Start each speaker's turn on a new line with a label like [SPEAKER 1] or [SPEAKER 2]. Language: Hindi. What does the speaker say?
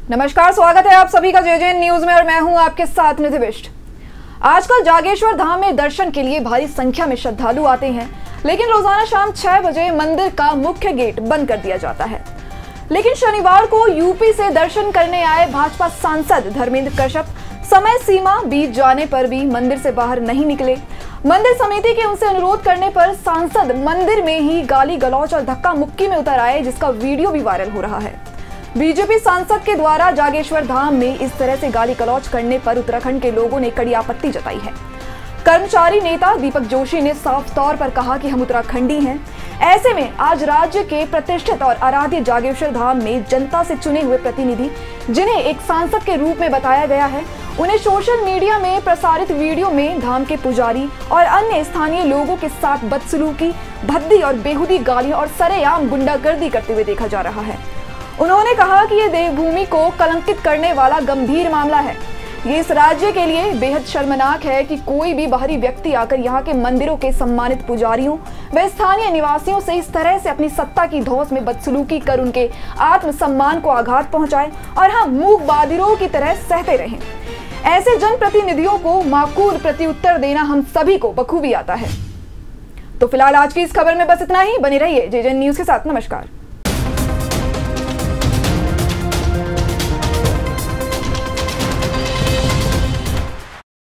[SPEAKER 1] नमस्कार, स्वागत है आप सभी का जेजे न्यूज में और मैं हूं आपके साथ निधि बिष्ट। आजकल जागेश्वर धाम में दर्शन के लिए भारी संख्या में श्रद्धालु आते हैं, लेकिन रोजाना शाम 6 बजे मंदिर का मुख्य गेट बंद कर दिया जाता है। लेकिन शनिवार को यूपी से दर्शन करने आए भाजपा सांसद धर्मेंद्र कश्यप समय सीमा बीत जाने पर भी मंदिर से बाहर नहीं निकले। मंदिर समिति के उनसे अनुरोध करने पर सांसद मंदिर में ही गाली गलौज और धक्का मुक्की में उतर आए, जिसका वीडियो भी वायरल हो रहा है। बीजेपी सांसद के द्वारा जागेश्वर धाम में इस तरह से गाली गलौज करने पर उत्तराखंड के लोगों ने कड़ी आपत्ति जताई है। कर्मचारी नेता दीपक जोशी ने साफ तौर पर कहा कि हम उत्तराखंडी हैं। ऐसे में आज राज्य के प्रतिष्ठित और आराध्य जागेश्वर धाम में जनता से चुने हुए प्रतिनिधि, जिन्हें एक सांसद के रूप में बताया गया है, उन्हें सोशल मीडिया में प्रसारित वीडियो में धाम के पुजारी और अन्य स्थानीय लोगों के साथ बदसलूकी, भद्दी और बेहुदी गालियां और सरेआम गुंडागर्दी करते हुए देखा जा रहा है। उन्होंने कहा कि ये देवभूमि को कलंकित करने वाला गंभीर मामला है। ये इस राज्य के लिए बेहद शर्मनाक है कि कोई भी बाहरी व्यक्ति आकर यहाँ के मंदिरों के सम्मानित पुजारियों व स्थानीय निवासियों से इस तरह से अपनी सत्ता की धौंस में बदसलूकी कर उनके आत्मसम्मान को आघात पहुंचाए और हम मूक बाधिरों की तरह सहते रहें। ऐसे जनप्रतिनिधियों को माकूल प्रत्युत्तर देना हम सभी को बखूबी आता है। तो फिलहाल आज की इस खबर में बस इतना ही। बने रहिए जेजे न्यूज के साथ। नमस्कार।